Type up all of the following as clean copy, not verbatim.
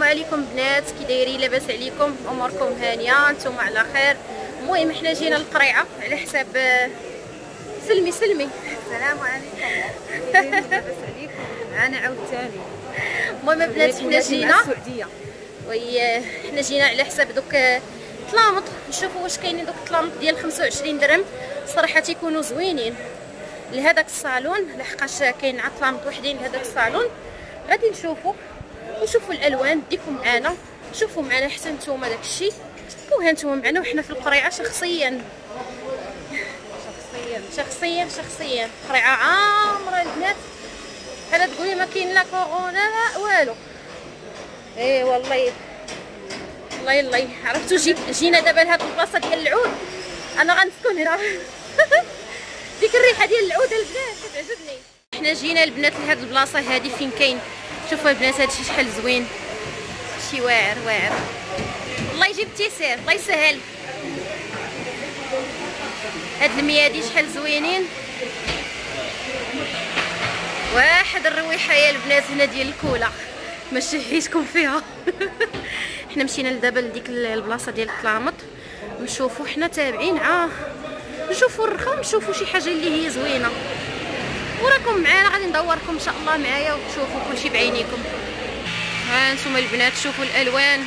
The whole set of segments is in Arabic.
عليكم بنات، كي دايرين؟ لاباس عليكم؟ اموركم هانيه؟ نتوما على خير؟ المهم حنا جينا للقريعه على حساب سلمي. السلام عليكم. لاباس عليكم؟ انا عاوتاني. المهم بنات حنا جينا حنا جينا على حساب دوك طلامط، نشوفوا واش كاينين دوك الطلامط ديال 25 درهم. صراحه تيكونوا زوينين لهداك الصالون، لحقاش كاين عطلامط وحدين لهداك الصالون. غادي نشوفوا الالوان، ديكم معانا شوفوا معنا حتى نتوما داكشي، وها نتوما معنا وحنا في القريعه شخصيا قريعه عامره البنات. بحال تقولي ما كاين لا كورونا لا والو. اي والله الله عرفتوا جينا دابا لهاد البلاصه ديال العود. انا غنسكن هنا ديك الريحه ديال العود البنات كتعجبني. حنا جينا البنات لهاد البلاصه هادي فين كاين، شوفوا البنات هادشي شحال زوين، شي واعر. الله يجيب التيسير، الله يسهل. هاد الميادي شحال زوينين، واحد الرويحه يا البنات هنا ديال الكولا ما شهيتكم فيها. حنا مشينا دابا لديك البلاصه ديال الطلامط، نشوفوا حنا تابعين نشوفوا الرخام، نشوفوا شي حاجه اللي هي زوينه، وراكم معانا غادي ندوركم ان شاء الله معايا وتشوفوا كلشي بعينيكم. ها نتوما البنات شوفوا الالوان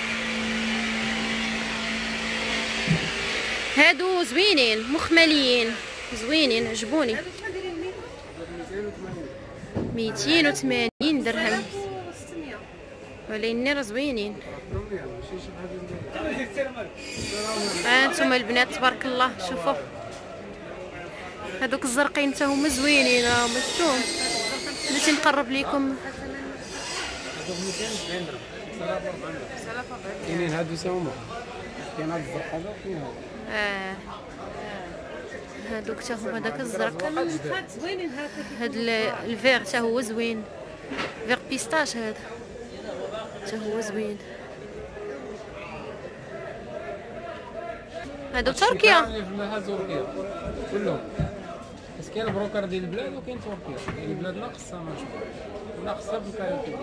هادو زوينين مخمليين زوينين، عجبوني. 280 درهم ولكن راه زوينين. ها انتم البنات تبارك الله شوفوا هذوك الزرقين حتى هما زوينين، راهم شفتوهم. بلاتي نقرب لكم. كاينين هادو ساهما، كاين هاد الزرق هذا وكاين هذا. هادوك حتى هما داك الزرق، هاد الفيغ حتى هو زوين، فيغ بيستاش هذا حتى هو زوين. هادو تركيا، هاد تركيا كلهم، بس كاين البروكر ديال البلاد وكاين تركيا. كاين البلاد ناقصه ما نشوف ناقصه بالكاريكي.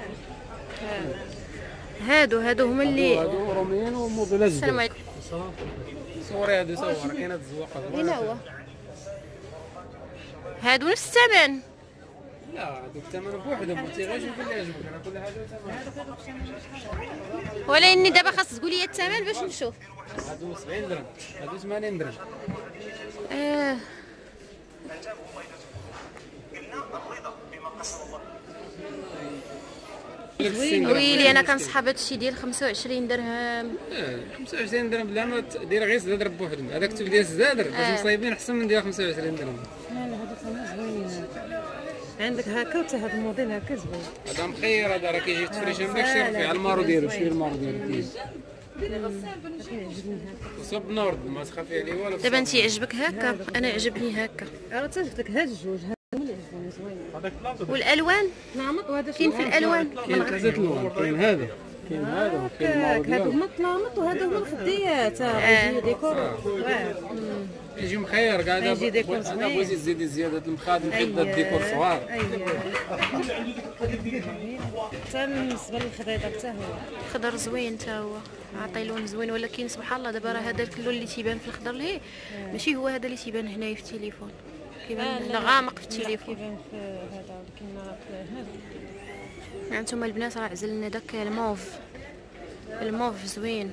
هادو هما اللي هادو روميين وموديلات جداد. السلام عليكم. صوري هادو صور، كاين هاد الزواقه هنا هو هادو نفس الثمن. لا هادوك الثمن بوحدهم، انت غير شوف اللي عجبك. انا كل حاجه ثمن، ولكن دابا خاص تقول لي الثمن باش نشوف. هادو 70 درهم، هادو 80 درهم. ويلي انا كنصحاب هادشي ديال 25 درهم. 25 درهم بلا ما دير غير الزادر بوحدهم. هذاك التوب ديال الزادر باش مصايبين احسن من ديال 25 درهم. لا هادو ثمن زوينين. عندك هكا وتا هاد الموديل هكا زوين. هذا مخير، هذا راه كيجي تفريش من داكشي رفيع على المارو ديالو. شويه المارو ديالو وصب نورد ما تخافي عليه والو. دابا انت يعجبك هكا، انا عجبني هكا. راه تجبت لك هاد الجوج، هادو هما اللي عجبوني زوينين. والالوان طلامط وهذا كاين في الالوان، كاين ثلاثه الوان، كاين هذا كاين هذا وكاين المارو هادو ديالو. هما الطلامط وهادو هما الخديات. يجي ديكور واعر. يجي مخير كاع. هذا بغيتي تزيدي زياده المخادم حيت الديكور صغار. حتى بالنسبه للخضيضه حتى هو الخضر زوين حتى هو، عطي لون زوين. ولكن سبحان الله دابا راه هذا اللون اللي تيبان في الخضر لهي ماشي هو هذا اللي تيبان هنايا في التليفون، كيبان هنا غامق في التليفون. كيبان في هذا ولكن راه هنا هانتوما البنات راه عزلنا داك الموف زوين.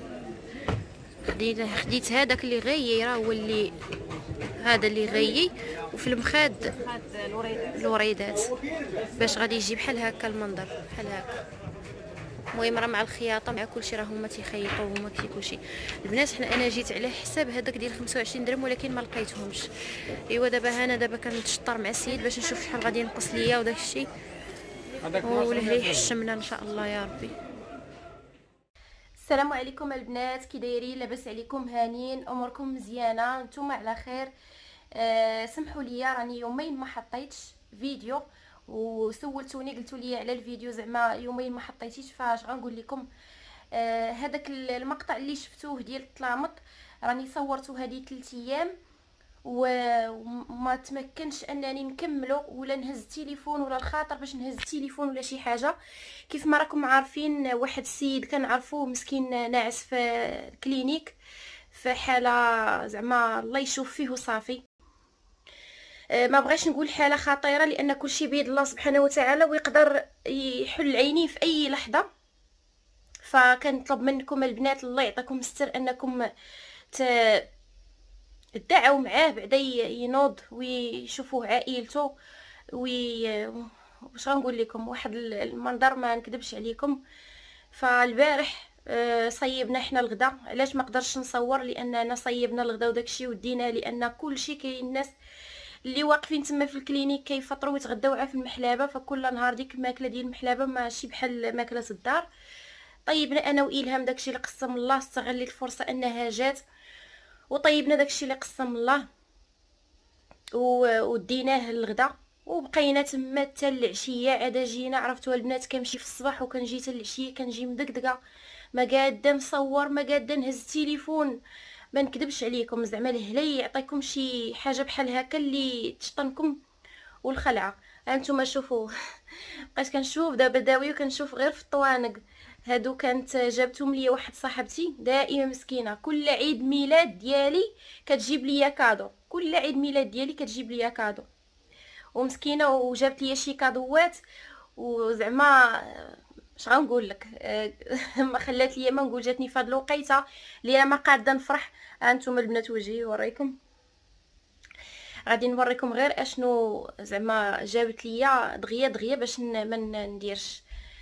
خديت هذاك اللي غيي، راه هو اللي هذا اللي غيي، وفي المخاد الوريدات باش غادي يجي بحال هكا المنظر بحال هكا. المهم راه مع الخياطه مع كلشي راه هما تيخيطوا هما كلشي. البنات انا جيت على حساب هذاك ديال 25 درهم ولكن ما لقيتهمش. ايوا دابا كنتشطر مع السيد باش نشوف شحال غادي ينقص ليا وداك الشيء، وله يحشمنا ان شاء الله يا ربي. السلام عليكم البنات، كي دايرين؟ لاباس عليكم؟ هانيين؟ اموركم مزيانه؟ نتوما على خير؟ سمحوا لي راني يومين ما حطيتش فيديو، وسولتوني قلتوا لي على الفيديو زعما يومين ما حطيتيش، فاش غنقول لكم. هذاك المقطع اللي شفتوه ديال الطلامط راني صورته هذه 3 ايام، وما تمكنش انني نكملو ولا نهز التليفون ولا الخاطر باش نهز التليفون ولا شي حاجه. كيف ما راكم عارفين واحد السيد كنعرفوه مسكين ناعس في الكلينيك في حاله زعما الله يشوف فيه وصافي. ما بغيش نقول حاله خطيره لان كلشي بيد الله سبحانه وتعالى ويقدر يحل عينيه في اي لحظه. فكنطلب منكم البنات الله يعطيكم الستر انكم تدعوا معاه بعدا ينوض ويشوفوه عائلته واش غنقول لكم واحد المنظر ما نكذبش عليكم. فالبارح صيبنا حنا الغدا. علاش ما قدرش نصور؟ لاننا صيبنا الغدا وداكشي ودينا لان كلشي كاين الناس اللي واقفين تما في الكلينيك كيفطروا ويتغداو في المحلابه. فكل نهار ديك الماكله ديال المحلابه ماشي بحال ماكله الدار. طيبنا انا والهام داكشي اللي قسم الله. استغليت الفرصه انها جات وطيبنا داكشي اللي قسم الله وديناه للغدا وبقينا تما حتى العشيه. عاد جينا عرفتوا البنات كنمشي في الصباح وكنجي حتى العشيه كنجي مدقدقه ما قاده نصور ما قاده نهز التليفون. ما نكذبش عليكم زعما الهلي يعطيكم شي حاجه بحال هكا اللي تشطنكم والخلعه. هانتوما شوفوا بقيت كنشوف دابا داوي وكنشوف غير في الطوانق هادو. كانت جابتهم لي واحد صاحبتي دائما مسكينه كل عيد ميلاد ديالي كتجيب لي كادو. كل عيد ميلاد ديالي كتجيب لي كادو ومسكينه وجابت لي شي كادوات وزعما اش غنقول لك ما خلات لي ما نقول جاتني فهاد الوقيته اللي انا ما قاده نفرح. هانتوما البنات وجهي ورايكم غادي نوريكم غير اشنو زعما جابت لي دغيا باش ما نديرش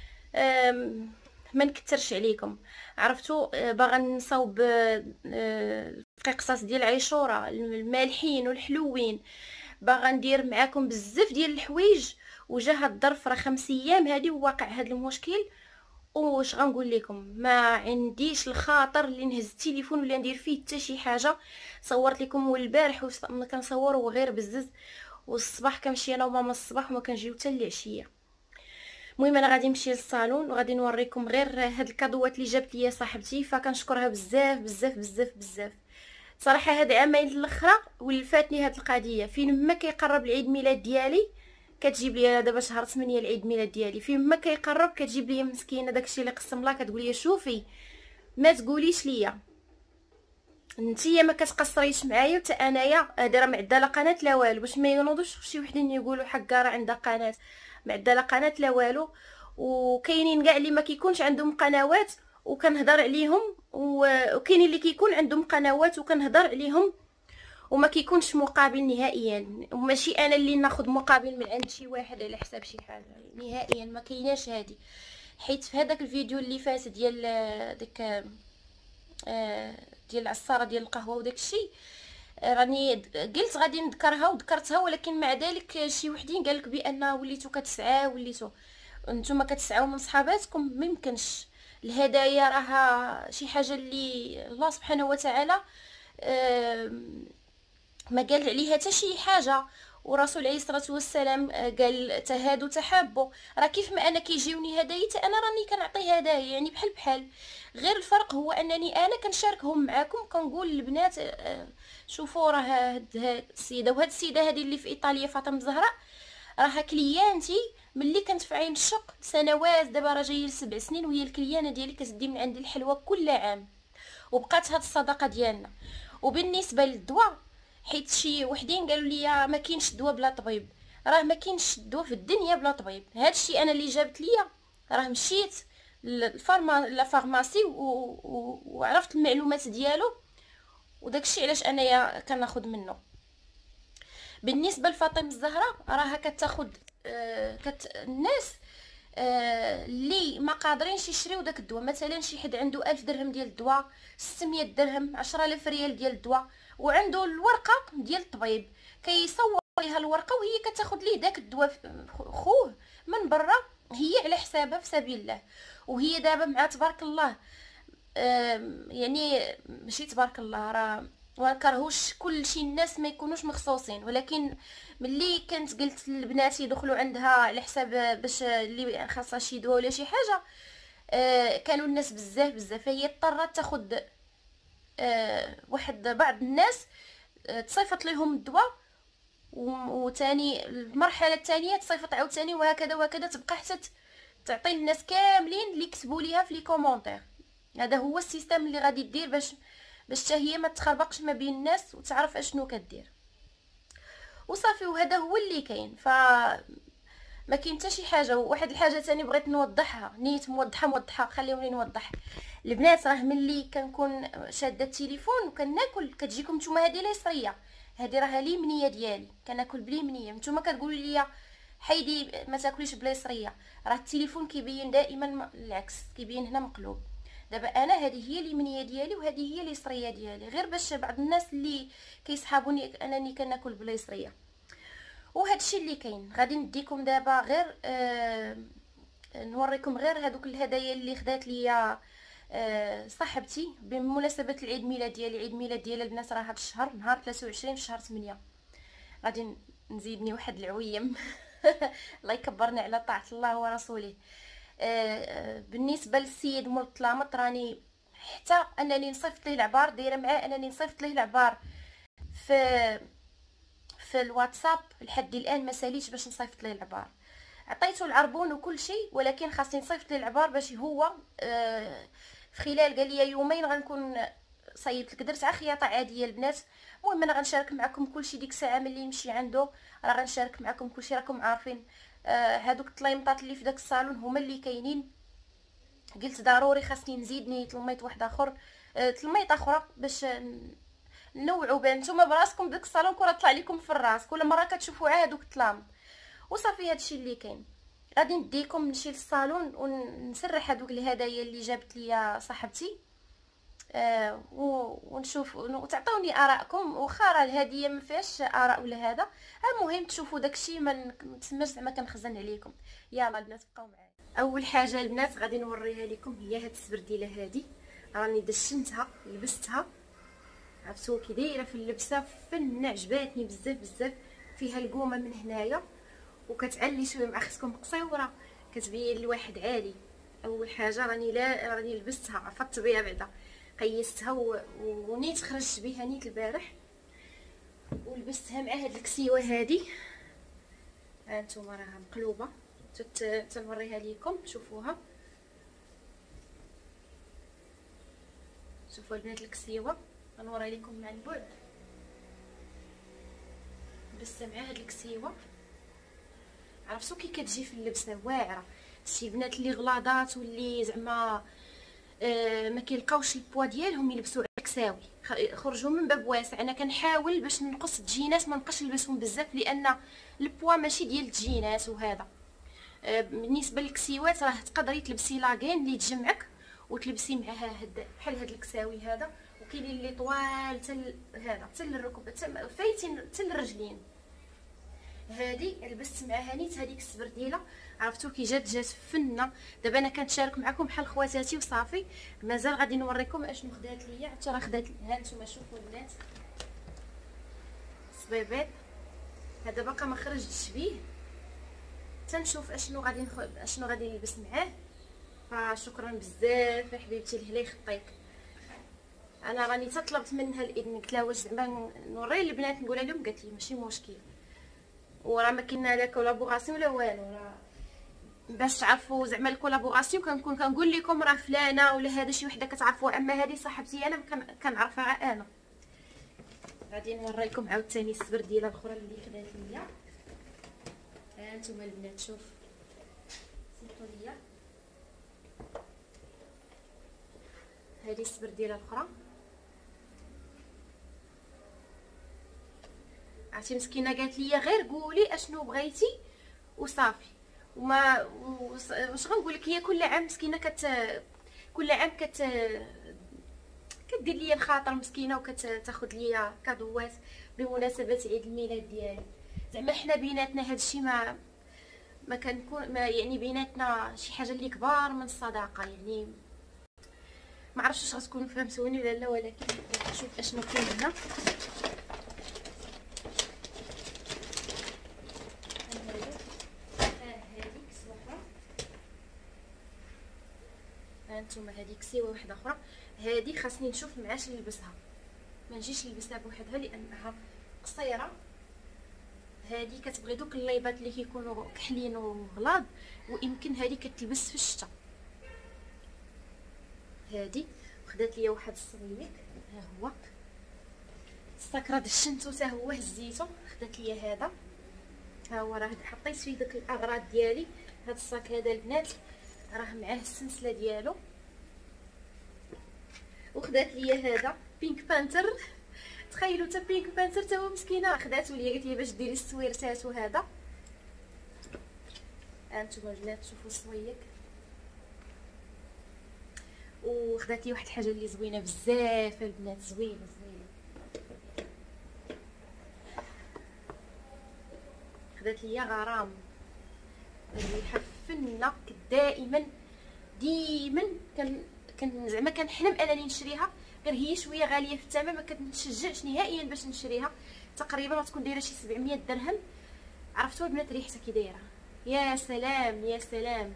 ما نكثرش عليكم. عرفتوا باغا نصاوب قصص ديال عاشوره المالحين والحلوين. باغا ندير معاكم بزاف ديال الحوايج وجا هاد الظرف راه 5 ايام هادي وواقع هاد المشكل. واش غنقول لكم ما عنديش الخاطر اللي نهز التليفون ولا ندير فيه حتى شي حاجه. صورت لكم البارح كنصوروا غير بزز والصباح كنمشي انا وماما الصباح وما كنجيو حتى العشيه. المهم انا غادي نمشي للصالون وغادي نوريكم غير هاد الكادوات اللي جابت لي صاحبتي. فكنشكرها بزاف بزاف بزاف بزاف صراحه. هاد عامين الاخرى واللي فاتني هاد القضيه فين ما كيقرب العيد ميلاد ديالي كتجيب لي دابا شهر 8 العيد ميلاد ديالي فين ما كيقرب كتجيب لي مسكينه داكشي اللي قسم الله. كتقول لي شوفي ما تقوليش ليا نتيا ما كتقصريش معايا حتى انايا دايره معدله قناه لا والو باش ما ينوضوش شي وحدين يقولوا حقا راه عندها قناه معدله قناه لا والو. وكاينين كاع اللي ما كيكونش عندهم قنوات وكنهضر عليهم وكاينين اللي كيكون عندهم قنوات وكنهضر عليهم وما كيكونش مقابل نهائيا. وماشي انا اللي ناخذ مقابل من عند شي واحد على حساب شي حاجه نهائيا ما كايناش هادي. حيت في هذاك الفيديو اللي فات ديال ديك ديال العصاره ديال القهوه وداك الشيء راني قلت غادي نذكرها وذكرتها ولكن مع ذلك شي وحدين قالك بان وليتو كتسعاو وليتو نتوما كتسعاو من صحاباتكم. ما يمكنش. الهدايا راها شي حاجه اللي الله سبحانه وتعالى ما قال عليها حتى شي حاجه. ورسول عليه الصلاه والسلام قال تهادوا تحابوا. راه كيف ما انا كيجيوني هدايا انا راني كنعطي هدايا يعني بحال بحال. غير الفرق هو انني انا كنشاركهم معكم كنقول للبنات شوفوا راه هاد السيده وهاد السيده هذه اللي في ايطاليا فاطمه الزهراء راها كليانتي ملي كنت في عين الشق سنوات. دابا راه جايه ل7 سنين وهي الكليانه ديالي كتدي من عندي الحلوى كل عام وبقات هاد الصداقه ديالنا. وبالنسبه للدواء حيت شي وحدين قالوا لي ما كاينش دواء بلا طبيب. راه ما كاينش دواء في الدنيا بلا طبيب. هادشي انا اللي جابت ليا راه مشيت لا فارماسي وعرفت المعلومات ديالو وداكشي علاش انايا كناخذ منه. بالنسبه لفاطمه الزهراء راها كتاخذ الناس اللي ما قادرينش يشريو داك الدواء. مثلا شي حد عنده 1000 درهم ديال الدواء 600 درهم 10000 ريال ديال الدواء وعنده الورقه ديال الطبيب كيصور ليها الورقه وهي كتاخذ ليه داك الدواء خوه من برا هي على حسابها في سبيل الله. وهي دابا مع تبارك الله يعني ماشي تبارك الله راه وكرهوش كل شيء الناس ما يكونوش مخصوصين. ولكن ملي كنت قلت للبنات يدخلوا عندها على حساب باش اللي خاصها شي دواء ولا شي حاجه كانوا الناس بزاف فهي اضطرت تاخذ واحد بعض الناس تصيفط لهم الدواء، وثاني المرحله الثانيه تصيفط عاوتاني، وهكذا وهكذا تبقى حتى تعطي الناس كاملين اللي كتبوا ليها في لي كومونتير. هذا هو السيستم اللي غادي دير باش حتى هي ما تخربقش ما بين الناس وتعرف اشنو كدير وصافي. وهذا هو اللي كاين. ف ما كاين حتى شي حاجه. وواحد الحاجه ثاني بغيت نوضحها، نيت موضحه خليوني نوضح. البنات راه ملي كنكون شاده التليفون وكناكل كتجيكم نتوما هذه اليسريه، هذه راه اليمنيه ديالي، كناكل باليمنيه. نتوما كتقولوا لي حيدي ما تاكليش باليسريه، راه التليفون كيبين دائما العكس، كيبين هنا مقلوب. دابا انا هذه هي اليمنيه ديالي وهذه هي اليسريه ديالي، غير باش بعض الناس اللي كيسحابوني انني كناكل باليسريه. وهذا الشيء اللي كاين. غادي نديكم دابا غير نوريكم غير هذوك الهدايا اللي خدات ليا صاحبتي بمناسبه العيد ميلاد ديالي. عيد ميلاد ديال البنات راه هذا الشهر، نهار 23 في شهر 8. غادي نزيدني واحد العويم الله يكبرنا على طاعه الله ورسوله. بالنسبه للسيد مول الطلامط راني حتى انني نصيفط ليه العبار، دايره معاه انني نصيفط ليه العبار في الواتساب. لحد الان ما ساليتش باش نصيفط ليه العبار. عطيته العربون وكل شيء، ولكن خاصني نصيفط ليه العبار باش هو في خلال قال لي يومين غنكون صيبت لك. درت خياطه عاديه البنات. المهم انا غنشارك معكم كل شيء ديك الساعه ملي نمشي عنده، راه غنشارك معكم كل شيء. راكم عارفين هادوك الطليمطات اللي في داك الصالون هما اللي كاينين. قلت ضروري خاصني نزيد نيت تلميط واحد اخر، تلميط اخرى باش نوعوا بان نتوما براسكم بداك الصالون كره طلع لكم في الراس كل مره كتشوفوا هادوك الطلام. وصافي هادشي اللي كاين. غادي نديكم نمشي للصالون ونسرح هادوك الهدايا اللي جابت ليا صاحبتي، ونشوف وتعطوني ارائكم. واخا راه الهديه ما فيهاش اراء ولا هذا، المهم تشوفوا داكشي ما تسماش زعما كنخزن عليكم. يلا البنات بقاو معايا. اول حاجه البنات غادي نوريها لكم هي هاد السبرديله هادي. راني دشنتها لبستها، عرفتوا كي دايره في اللبسه فن، عجباتني بزاف بزاف. فيها القومه من هنايا وكتعلي شويه مع اختكم قصيوره، كتبين الواحد عالي. اول حاجه راني لبستها، عفطت بها بعدا، قيستها ونيت خرجت بها نيت البارح، ولبستها مع هاد الكسيوه هادي. ها انتما راها مقلوبه، تنوريها لكم شوفوها. شوفوا البنات الكسيوه، غنوري لكم مع البعد. لبستها مع هاد الكسيوه، عرفتوا كي كتجي في اللبسه واعره. شي بنات اللي غلاضات واللي زعما ما كيلقاوش البوا ديالهم يلبسوا كساوي، خرجوا من باب واسع. انا كنحاول باش ننقص الجينات، ما نبقاش نلبسهم بزاف لان البوا ماشي ديال الجينات وهذا. بالنسبه للكسيوات راه تقدري تلبسي لاغين اللي تجمعك وتلبسي معها بحال هاد الكساوي هذا. وكاينين اللي طوال هذا حتى للركب فايتين حتى للرجلين. هادي لبست معها نيت هذيك السبرديله، عرفتوا كي جات فنه. دابا انا كنتشارك معكم بحال خواتاتي وصافي. مازال غادي نوريكم اشنو خدات ليا. حتى راه خدات ها نتوما شوفوا البنات صبيبيط. هذا باقا ما خرجتش بيه، تنشوف اشنو غادي نلبس معاه. فشكرا بزاف يا حبيبتي لهلا يخطيك. انا راني طلبت منها الاذن، قلت لها واش زعما نوري البنات نقولها لهم، قالت لي ماشي مشكل. وراه ما كاينه لا كولابوراسيون ولا والو، راه باش تعرفوا زعما الكولابوراسيون كنكون كنقول لكم راه فلانه ولا هذا شي وحده كتعرفوها. اما هذه صاحبتي انا كنعرفها انا. غادي نوريكم عاوتاني السبرديله الاخرى اللي خدات ليا. ها انتم البنات شوف سمحوا ليا، هذه السبرديله الاخرى. عرفتي مسكينه قالت لي غير قولي اشنو بغيتي وصافي. وما واش غنقول لك، هي كل عام مسكينه كل عام كدير لي الخاطر مسكينه وكتاخذ لي كادوات بمناسبه عيد الميلاد ديالي. زعما حنا بيناتنا هادشي ما كنكون ما يعني بيناتنا شي حاجه اللي كبار من الصداقه. يعني ما عرفتش واش غتكونوا فهمتوني ولا لا، ولكن شوف اشنو كاين هنا. هانتوما هذيك كسيوه واحده اخرى. هذه خاصني نشوف معاش نلبسها. ما نجيش نلبسها بوحدها لانها قصيره. هذه كتبغي دوك الليبات اللي كيكونوا كحلين وغلاظ، ويمكن هذه كتلبس في الشتاء. هذه خدات ليا واحد الصويليك، ها هو الصاك راه دشنتو حتى هو هزيتو، خدات ليا هذا، ها هو راه حطيت فيه داك الاغراض ديالي. هذا الصاك هذا البنات راه معاه السلسله ديالو. وخدات ليا هذا بينك بانتر، تخيلوا حتى بينك بانتر حتى هو مسكينه خداتو ليا، قالت لي باش ديري السويرتات وهذا. هانتوما البنات شوفوا الصويك. وخدات لي واحد الحاجه اللي زوينه بزاف البنات، زوينه زوينه. خدات لي غرام الريحه فنه، دائما كان زعما كنحلم انني نشريها، غير هي شويه غاليه في الثمن، ما كنتشجعش نهائيا باش نشريها. تقريبا تكون دايره شي 700 درهم. عرفتوا البنات ريحتها كي دايره؟ يا سلام يا سلام.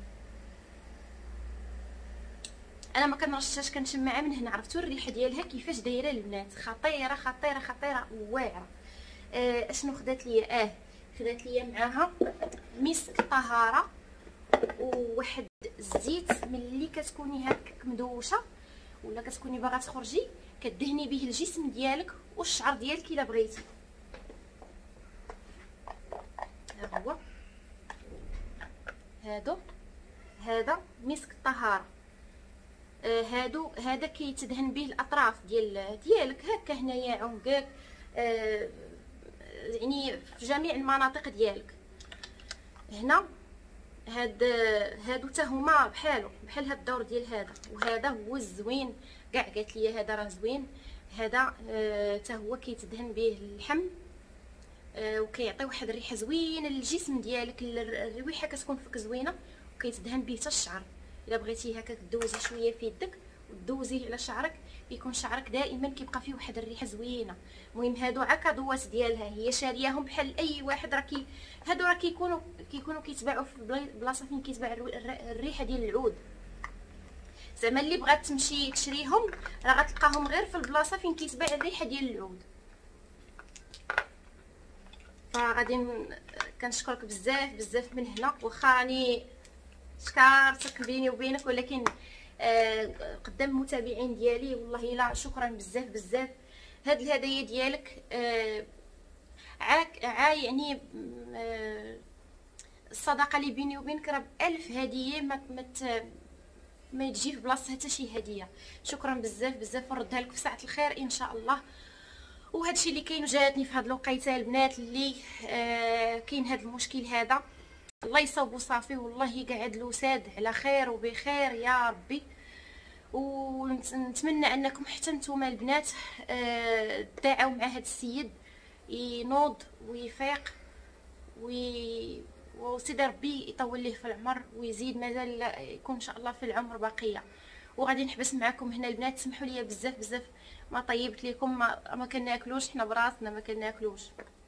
انا ما كنرشاش، كنشمعها من هنا. عرفتوا الريحه ديالها كيفاش دايره البنات؟ خطيره خطيره خطيره واعره. اشنو خدات ليا؟ خدات ليا معاها مسك طهاره وواحد الزيت ملي كتكوني هكاك مدوشه ولا كتكوني باغا تخرجي كدهني به الجسم ديالك والشعر ديالك الا بغيتي. ها هو هذا مسك الطهاره. هذا كيتدهن به الاطراف ديالك هكا هنايا عنقك، يعني في جميع المناطق ديالك. هنا هادو حتى هما بحال هاد الدور ديال هذا، وهذا هو الزوين كاع. قالت لي هذا راه زوين، هذا حتى هو كيتدهن به اللحم، وكيعطي واحد الريحه زوينه للجسم ديالك. الريحه كتكون فيك زوينه، وكيتدهن به حتى الشعر. الا بغيتي هكاك دوزي شويه في يدك ودوزيه على شعرك، يكون شعرك دائما كيبقى فيه واحد الريحه زوينه. المهم هادو عكادوات ديالها هي شارياهم بحال اي واحد. هادو راه كيكونوا كيتباعوا في بلاصه فين كيتباع الريحه ديال العود. زعما اللي بغات تمشي تشريهم راه غتلقاهم غير في البلاصه فين كيتباع الريحه ديال العود. فغادي كنشكرك بزاف بزاف من هنا، واخا راني شكرتك بيني وبينك، ولكن قدام المتابعين ديالي والله لا شكرا بزاف بزاف. هاد الهدايا ديالك يعني الصداقه اللي بيني وبينك راه ب1000 هديه ما يجي في بلاصتها حتى شي هديه. شكرا بزاف بزاف، نردها لك في ساعه الخير ان شاء الله. وهذا الشيء اللي كاين جاتني في هاد الوقيته البنات اللي كاين هاد المشكل هذا، الله يصوبو صافي، والله يقعد له ساد على خير وبخير يا ربي. ونتمنى انكم حتى نتوما البنات تداعوا مع هاد السيد ينوض ويفيق وسيدي ربي يطول ليه في العمر ويزيد، مازال يكون ان شاء الله في العمر بقيه. وغادي نحبس معكم هنا البنات، سمحوا لي بزاف بزاف ما طيبت لكم، ما كناكلوش حنا براسنا، ما كناكلوش.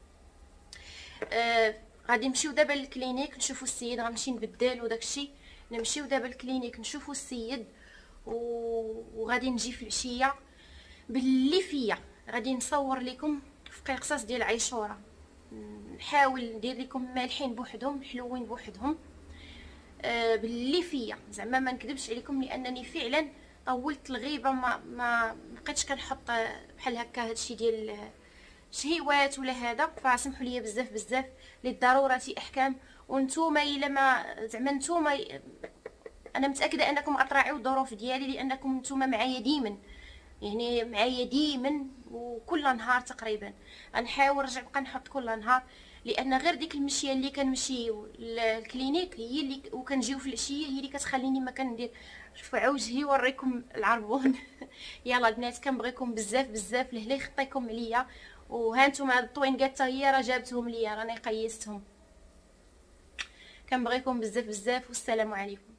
غادي نمشيو دابا للكلينيك نشوفوا السيد، غنمشي نبدل وداكشي. نمشيو دابا للكلينيك نشوفوا السيد، وغادي نجي في العشيه باللي فيا غادي نصور لكم في قصص ديال عاشوره. نحاول ندير لكم مالحين بوحدهم حلوين بوحدهم، باللي فيا زعما ما نكذبش عليكم، لانني فعلا طولت الغيبه ما بقيتش كنحط بحال هكا هادشي ديال شهيوات ولا هذا. فسمحوا لي بزاف بزاف، للضروره احكام. وانتوما الا ما زعما نتوما انا متاكده انكم غتراعيو الظروف ديالي، لانكم نتوما معايا ديما، يعني معايا ديما وكل نهار تقريبا. غنحاول نرجع نبقى نحط كل نهار، لان غير ديك المشيه اللي كنمشيو للكلينيك هي اللي وكنجيو في العشيه هي اللي كتخليني ما كندير. شوفوا عوجهي وريكم العربون. يلا البنات كنبغيكم بزاف بزاف، لهلا يخطيكم عليا. وها نتوما هاد الطوينكات حتى هي راه جابتهم ليا، راني قيستهم. كنبغيكم بزاف بزاف، والسلام عليكم.